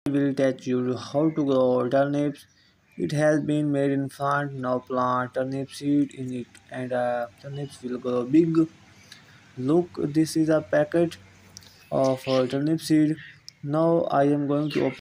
will teach you how to grow turnips. It has been made in front. Now plant turnip seed in it, and turnips will grow big. Look, this is a packet of turnip seed. Now I am going to open